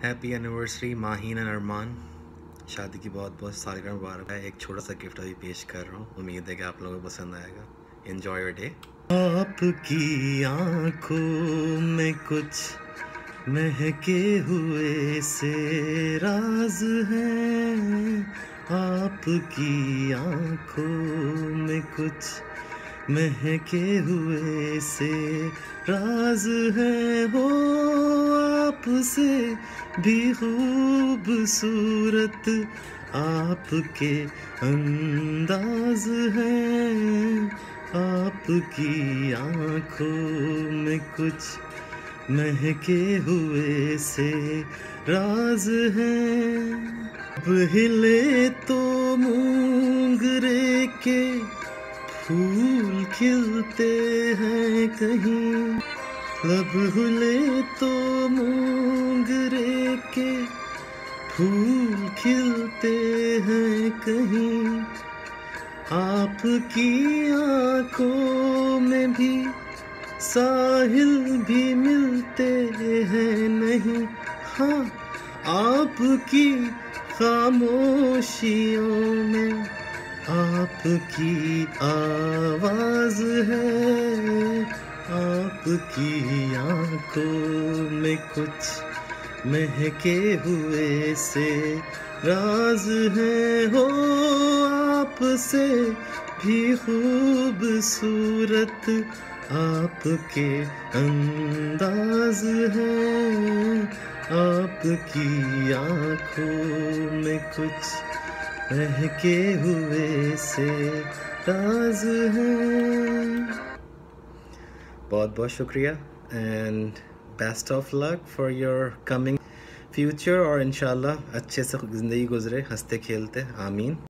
Happy anniversary Maheen and Armaan. शादी की बहुत बहुत सालगिरह मुबारक है। एक छोटा सा गिफ्ट अभी पेश कर रहा हूँ, उम्मीद है कि आप लोगों को पसंद आएगा। Enjoy your day. आपकी आंखों में कुछ महके हुए से राज हैं, आपकी आंखों में कुछ महके हुए से राज हैं। हो आपसे भी खूबसूरत आपके अंदाज हैं, आपकी आंखों में कुछ महके हुए से राज हैं। अब हिले तो मोंगरे के फूल खिलते हैं कहीं, लब हिले तो मोंगरे के फूल खिलते हैं कहीं, आपकी आंखों में भी साहिल भी मिलते हैं नहीं। हाँ, आपकी खामोशियों में आपकी आवाज है, आपकी आंखों में कुछ महके हुए से राज है। हो आपसे भी खूबसूरत आपके अंदाज है, आपकी आंखों में कुछ महके हुए से राज है। बहुत बहुत शुक्रिया and best of luck for your coming future, और इंशाल्लाह अच्छे से ज़िंदगी गुजरे हंसते खेलते। आमीन।